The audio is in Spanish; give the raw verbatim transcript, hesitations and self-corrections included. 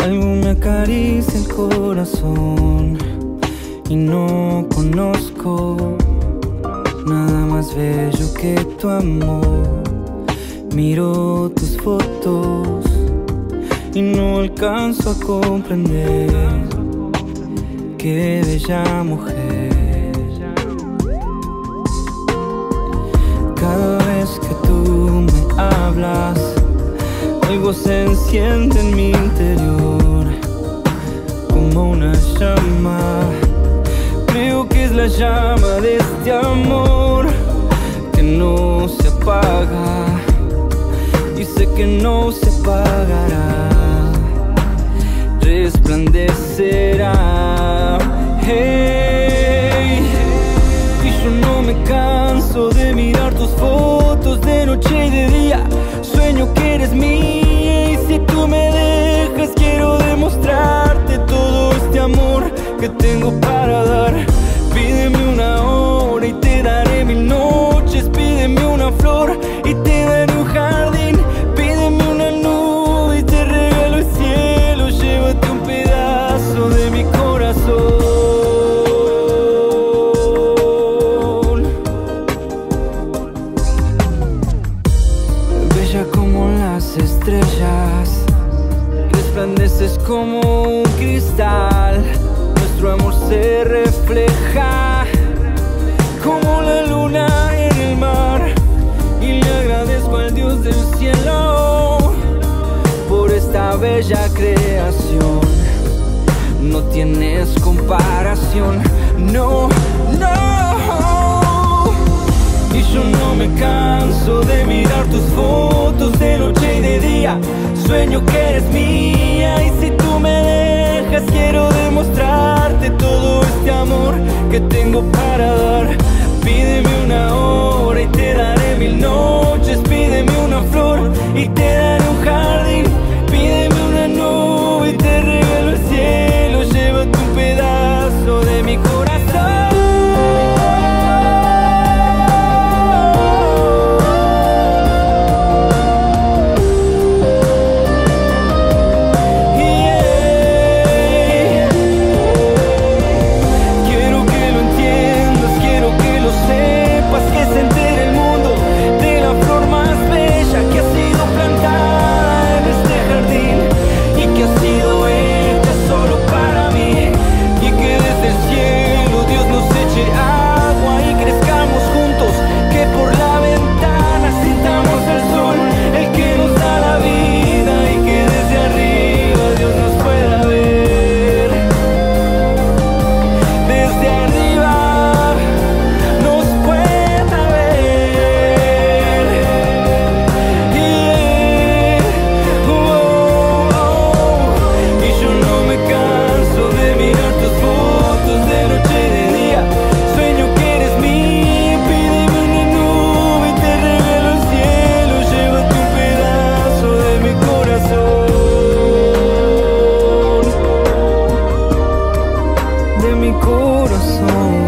Algo me acaricia el corazón y no conozco nada más bello que tu amor. Miro tus fotos y no alcanzo a comprender qué bella mujer. Cada vez que tú me hablas, algo se enciende en mi interior como una llama. Creo que es la llama de este amor que no se apaga y sé que no se apagará, resplandecerá. Hey, y yo no me canso de mirar tus fotos de noche y de día. Sueño que eres mía y si tú me dejas quiero demostrarte todo este amor que tengo para dar. Pídeme una hora y te daré mil noches. Pídeme una flor y te daré un jardín. Pídeme una nube y te regalo el cielo. Llévate un pedazo de mi corazón. Bella como las estrellas, resplandeces como un cristal. Nuestro amor se refleja como la luna en el mar. Y le agradezco al Dios del cielo por esta bella creación. No tienes comparación, no, no. Y yo no me canso de mirar tus fotos de noche y de día. Sueño que eres mía y si tú me dejas quiero demostrarte todo este amor que tengo para dar. Pídeme una hora y te daré mil noches. Pídeme una flor y te daré un jardín. Pídeme una nube y te regalo el cielo. Llévate un pedazo de mi corazón. De mi corazón.